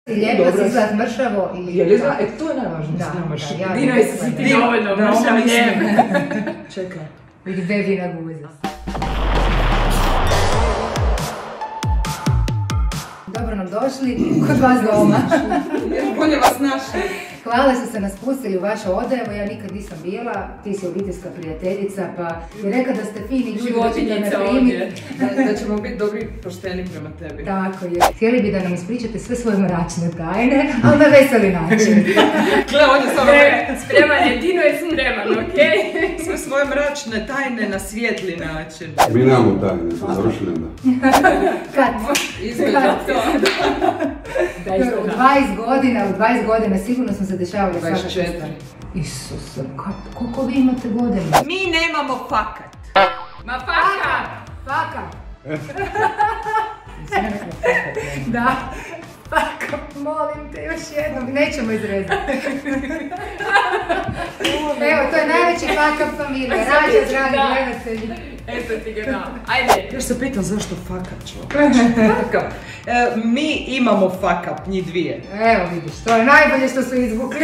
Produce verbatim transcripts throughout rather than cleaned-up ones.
Lijepo si izgled mršavo i... Je li zna? E, to je najvažnije. Da, da, ja... Dino je si ti dovoljno mršav lijepo. Čekaj. Vidi bebi na guze. Dobro nam došli kod vas doma. Bolje vas našli. Hvala što ste nas pustili u vaše odaje, evo ja nikad nisam bila, ti si obiteljska prijateljica, pa je rekao da ste fini ljudi, da ćete me primiti. Da, da ćemo biti dobri pošteni prema tebi. Tako je. Htjeli bi da nam ispričate sve svoje mračne tajne, ali na veseli način. Gle, on je samo... Spreman je, Dino je spreman, okej? Sve svoje mračne tajne na svijetli način. Mi nemamo tajne, smo završili da. Kad? Izgleda to. U dvadeset godina, u dvadeset godina sigurno smo se dešavali svaka dvadeset četiri. stvar. Isuse, koliko vi imate godina? Mi nemamo fakat. Ma fakat! Fakat! Da, fakat, molim te još jednom, nećemo izrezati. Evo, to je najveći fakat familije, rađe, dragi gledatelji. Eto ti ga dam, ajde. Još se pitam zašto fakat čovječ. E, mi imamo fakat, njih dvije. Evo vidiš, to je najbolje što su izvukli.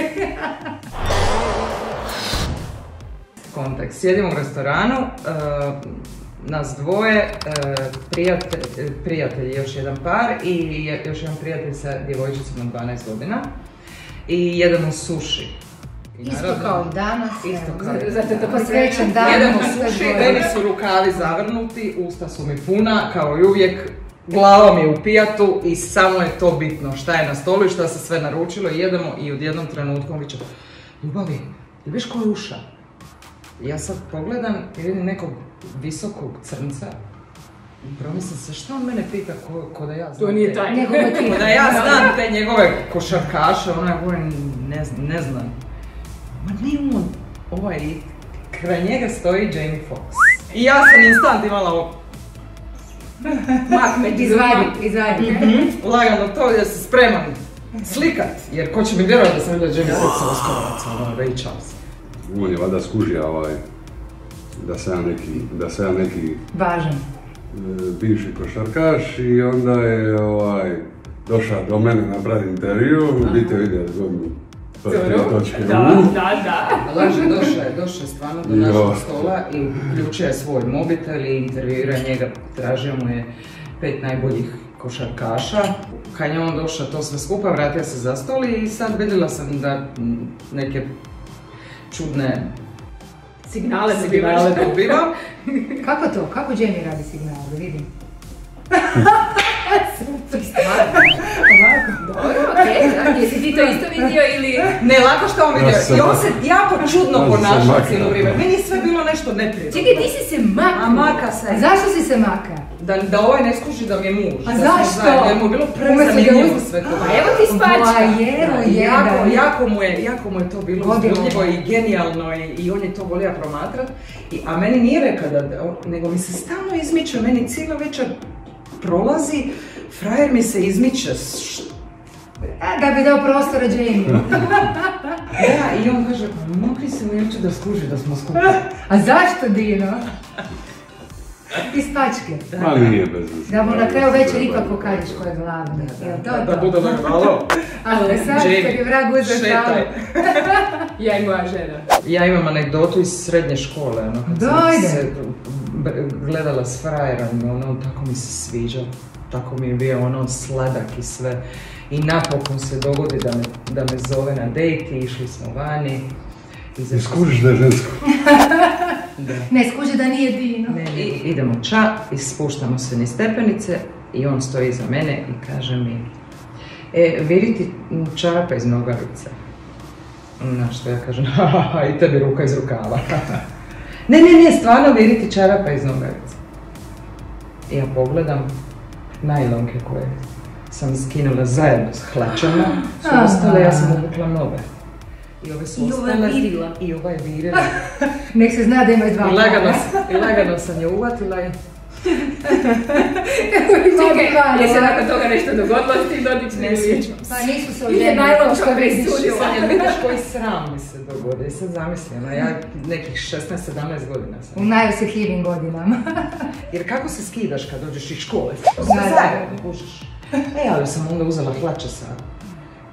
Kontekst, sjedimo u restoranu, uh, nas dvoje, uh, prijatelj, prijatelji, još jedan par i još jedan prijatelj sa djevojčicom od dvanaest godina i jedemo suši. Isto kao i danas. Isto kao i danas. Zato je to posvećen dan. Jedemo suši, meni su rukavi zavrnuti, usta su mi puna, kao i uvijek. Glava mi je u pijatu i samo je to bitno šta je na stolu i šta se sve naručilo i jedemo i u jednom trenutku on viče: Ljubavi, ti viš ko je uša? Ja sad pogledam i vidim nekog visokog crnca i promislim se šta on mene pita ko, ko da ja znam. To nije taj. Ko da ja znam te njegove košarkaše, ono ja govorim ne, ne znam. Ma nije on, ovaj, kraj njega stoji Jamie Foxx. I ja sam instant imala ovo. Mak me izvadi, izvadi. Mm-hmm. Lagano to da se spreman slikat, jer ko će mi vjerovati da sam vidjela Jamie Foxxa oskorovaca, ono, Ray Charles. On je vada skužija ovaj, da sam ja neki, da sam ja neki važan bivši košarkaš i onda je ovaj, došao do mene napraviti intervju, vidite vidjeli godinu prve točke u. Da, da, da. Laže, došao je, došao je stvarno do našeg stola i uključio je svoj mobitel i intervjuira njega, tražio mu je pet najboljih košarkaša. Kad je on došao to sve skupa, vratio se za stol i sad vidjela sam da neke čudne signale dobiva. Kako to? Kako Jamie radi signale? Da vidim. Super stvar. Ovako. Dobro, okej. Okay. Jesi ti to isto vidio ili... Ne, lako što on vidio. I on se jako čudno ponašao cijelo vrijeme. Meni je sve bilo nešto neprirodno. Čekaj, ti si se makao. A maka se. Zašto si se makao? Da, da ovaj ne skuži da mi je muž. A zašto? Da je mu bilo prezanimljivo sve to. A evo ti spačka. Jako, jako, mu je, jako mu je to bilo uzbudljivo i genijalno i, i on je to volio promatrat. I, a meni nije rekao da, nego mi se stalno izmiče, meni cijelo večer prolazi, frajer mi se izmiče. A, da bi dao prostora Jamie. Da, i on kaže, mogli se mi jučer da skuži da smo skupi. A zašto, Dino? Iz pačke. Ma nije bez veze. Da mu na kraju večer ipak pokažeš ko je glavni. Da bude da malo. Ali sad kad je vrag uzeo šalu. Ja i moja žena. Ja imam anegdotu iz srednje škole, ono, kad sam se gledala s frajerom, ono, tako mi se sviđa, tako mi je bio ono sladak i sve. I napokon se dogodi da me, da me zove na dejt i išli smo vani. Ne skužiš da je žensko. Ne skuži da nije Dino. Ne, I, idemo ča i spuštamo se niz stepenice i on stoji iza mene i kaže mi: E, vidi ti čarapa iz nogavice. Na što ja kažem, haha, i tebi ruka iz rukava. Ne, ne, ne, stvarno vidi ti čarapa iz nogavice. I ja pogledam najlonke koje sam skinula zajedno s hlačama, su ostale, ja sam obukla nove. I ove su ostale i ova je virila. Nek se zna da imaju dva para. I lagano sam je uvatila i... Čekaj, je se nakon toga nešto dogodilo s tim dotičnim? Ne sjećam se. Pa nisu se odjedno kao što presudila. Sad vidiš koji sram mi se dogodi. Sad zamislim, a ja nekih šesnaest sedamnaest godina sam. U najosjetljivim godinama. Jer kako se skidaš kad dođeš iz škole? Sve zajedno kužiš. E, ali sam onda uzela hlače sa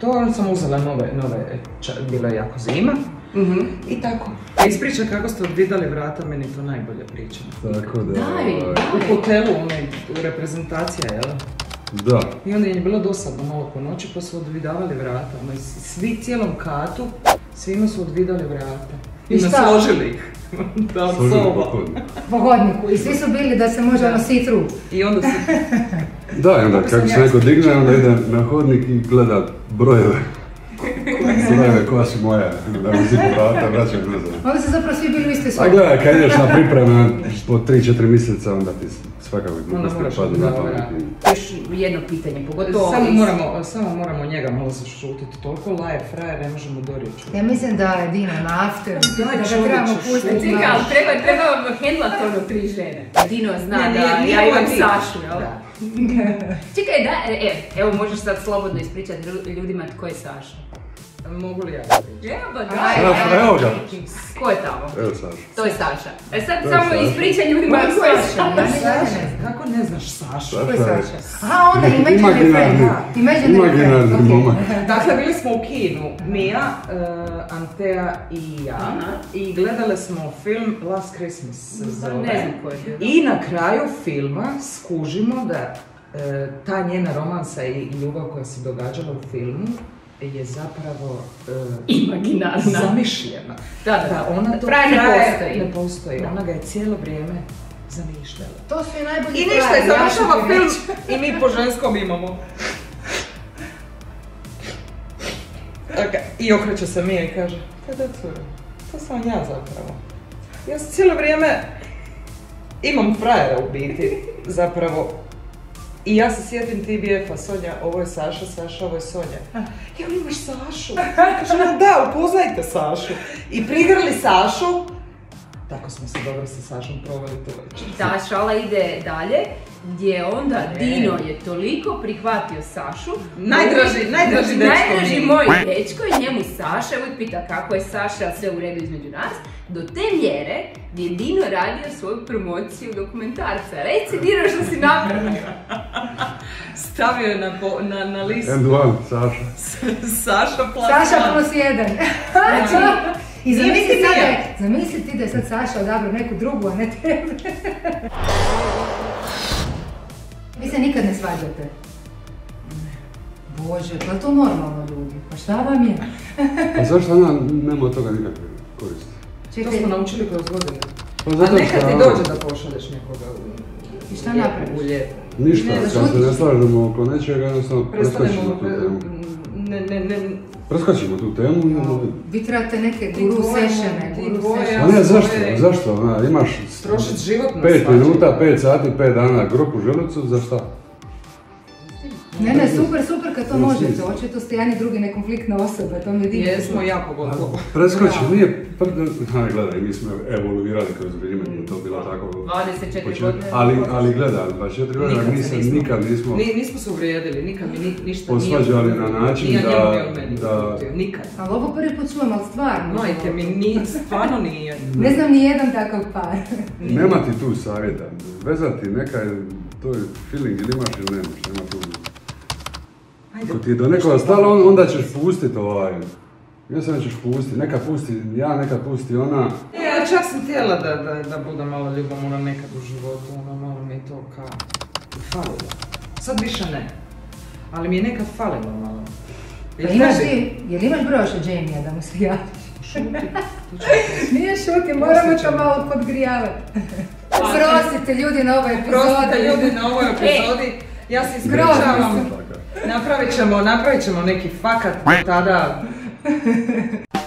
to sam uzela nove, nove, bilo je jako zima. Mm-hmm. I tako. Ispriča kako ste odvidali vrata, meni to najbolje priča. Tako da... Daj, ovaj... U hotelu, onaj, u reprezentacija, jel? Da. I onda je bilo dosadno malo po noći, pa su odvidavali vrata. Ono, svi cijelom katu, svima su odvidali vrata. I nasložili ih. Da, od soba. Po hodniku. I svi su bili da se može ono see through. I onda se... Da, i onda kako se neko digne, onda ide na hodnik i gleda brojeve. Brojeve koja su moja, da mi zipu vrata, vraćam nazad. Onda su zapravo svi bili u istoj sobi. A gledaj, kad ideš na pripreme po tri četiri mjeseca, onda ti svakako gluposti padu na pamet. Još jedno pitanje, pogotovo... Samo moramo, samo moramo njega malo zašutiti, toliko laje frajer, ne možemo dorjeći. Ja mislim da je Dino na after, da ga trebamo pustiti. Čekaj, ali treba, treba vam hendlat ono tri žene. Dino zna ne, da nije, ja imam Sašu, jel? Da. Čekaj, da, e, evo možeš sad slobodno ispričati ljudima tko je Saša. Mogu li ja pričati? Evo ba daj, evo ga. Ko je tamo? Evo Saša. To je Saša. E sad samo ispričaj ljudima tko je Saša. Kako ne znaš Sašu? Ko je Saša? Aha, onda imaginarni friend. Imaginarni momak. Dakle, bili smo u kinu, Mija, Antea i ja, i gledali smo film Last Christmas se zove. Ne znam ko je. I na kraju filma skužimo da ta njena romansa i ljubav koja se događala u filmu je zapravo uh, imaginarna, zamišljena. Da, da, da ona to traje, traje, ne postoji. Ne postoji. Da. Ona ga je cijelo vrijeme zamišljala. To su i najbolji I ništa je završava film i mi po ženskom imamo. Okay. I okreće se Mija i kaže, kada cura, to sam ja zapravo. Ja se cijelo vrijeme imam frajera u biti, zapravo. I ja se sjetim T B F-a, Sonja, ovo je Saša, Saša, ovo je Sonja. Ja, imaš Sašu? Kažem, da, upoznajte Sašu. I prigrali Sašu. Tako smo se dobro sa Sašom proveli to večer. Ta šala ide dalje, gdje onda ne. Dino je toliko prihvatio Sašu. Najdraži, najdraži dečko. Najdraži moj dečko i njemu Saša uvijek pita kako je Saša, sve u redu između nas. Do te mjere gdje je Dino radio svoju promociju dokumentarca. Reci Dino što si napravio. Stavio je na, na, na listu. And one, Saša. Saša plus Saša plus jedan. Znači, i zamisli sada, zamisli ti da je sad Saša odabrao neku drugu, a ne tebe. Vi se nikad ne svađate? Bože, pa to normalno ljudi, pa šta vam je? A zašto ona nema od toga nikakve koristi? To smo naučili kroz godine. Pa zato a nekad ti dođe da pošalješ nekoga u I šta napraviš? U ljetu. Ništa, ne, kad se ne slažemo oko nečega, jednostavno preskočimo tu temu. Ne, ne, ne. Preskočimo tu temu. No, vi trebate neke guru sešene, guru sešene. A ne, zašto? Zašto? Na, imaš trošit život na pet minuta, pet sati, pet dana grupu želucu, za šta? Ne, ne, super, super kad to možete, očito ste jedan i drugi nekonfliktne osobe, to mi je divno. Jesmo jako gotovo. Preskoči, nije, ha, gledaj, mi smo evoluirali kroz vrijeme, nije to bilo tako. dvadeset četiri godine. Ali, ali gledaj, dvadeset četiri godine, nisam, nikad nismo... Ni, nismo se uvrijedili, nikad mi ni, ništa nije... Posvađali na način da... da... Nikad. Ali ovo prvi put čujem, ali stvarno. Majte mi, ni, stvarno nije. Ne znam ni jedan takav par. Nema ti tu savjeta, vezati neka, to je feeling ili imaš ili nemaš, nema tu... Ako ti je do nekoga stalo, onda ćeš pustit ovaj, ja se nećeš pustit, neka pusti ja, neka pusti ona. Ja čak sam htjela da, da, da budem malo ljubomorna nekad u životu, ono malo mi je to kao falilo. Sad više ne, ali mi je nekad falilo malo. Jel imaš ti, jel imaš broša Jamie-a da mu se javiš? Šuti. Nije šuti, moramo to malo podgrijavati. Prostite ljudi na ovoj epizodi. Prostite ljudi na ovoj epizodi. Ja se ispričavam. Napravit ćemo, napravit ćemo neki fakat tada.